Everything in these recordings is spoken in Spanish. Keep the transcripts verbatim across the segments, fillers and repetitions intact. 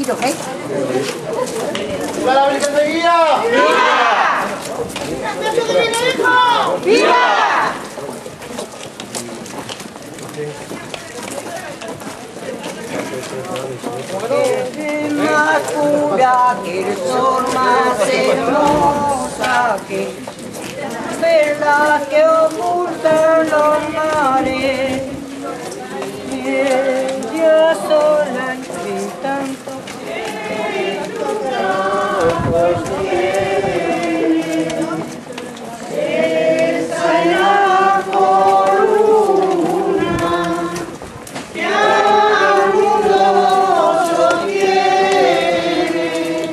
poquito, ¿ok? ¡Viva la Virgen de Guía! ¡Viva! ¡Viva! Es más pura que el sol, más hermosa que verdad que ocultan los mares. Ella sola entre tanto esa es la columna que al mundo sostiene.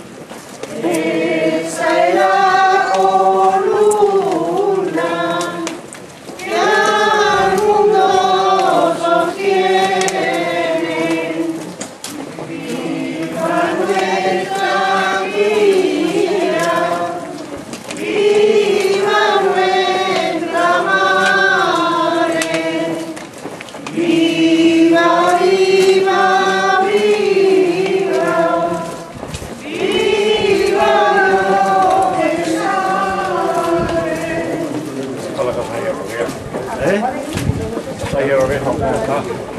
Esa es la columna que al mundo sostiene. Viva nuestra guía, viva nuestra madre, viva, viva, viva, viva lo que sabe. Toda la cosa ahí, ¿eh? Ahí lo viejo, ¿cómo está?